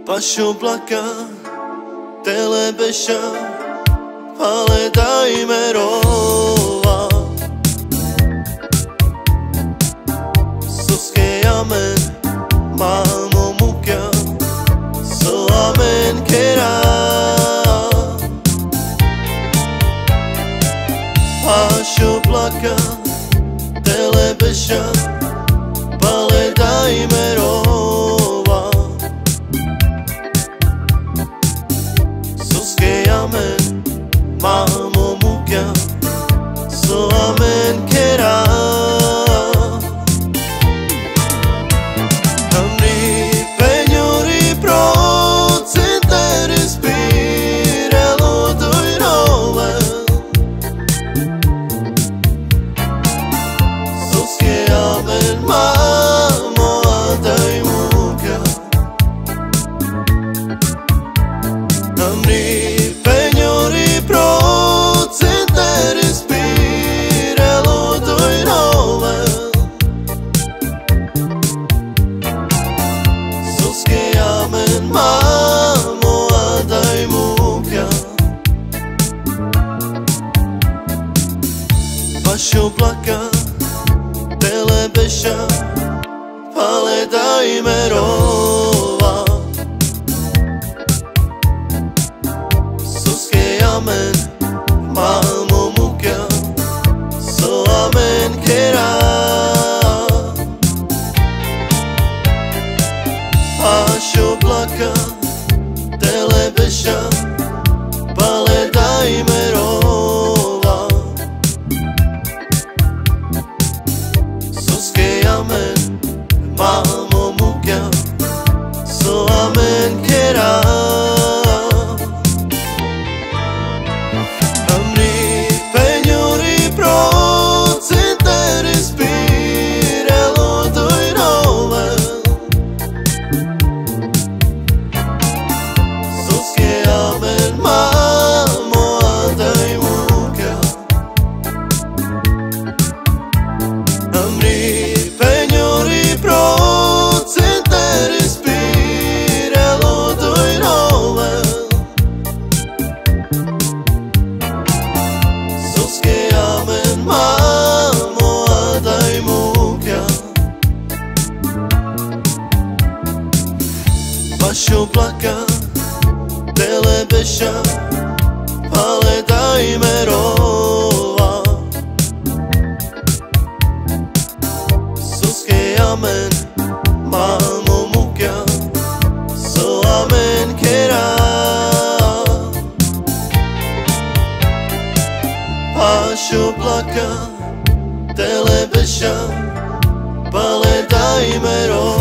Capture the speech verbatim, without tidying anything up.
Pašo plaka, telebeša, ale dajme rova. Soske amen, mamo muka, so amen kera. Pašo plaka, telebeša, ale dajme rova. Amen, mamo muka, so amen kera. Amri pheňori procente respirelo doj nove. Soske amen, mamo daj muka. Amri mamo daj muka. Pašo plaka, telebeša, ale dajme rova. Soske amen, mamo muka, so amen kera. Pašo plaka, telebeša, ale dajme rova. Soske amen, mamo muka, so amen kera. Amri pheňori procente respirelo doj nove. Amen, mamo daj muka. Amri pheňori procente respirelo doj nove. Soske amen, mamo daj muka. Pašo plaka, telebeša, ale dajme rova. Soske amen, mamo muka, so amen kera. Pašo plaka, telebeša, ale dajme rova.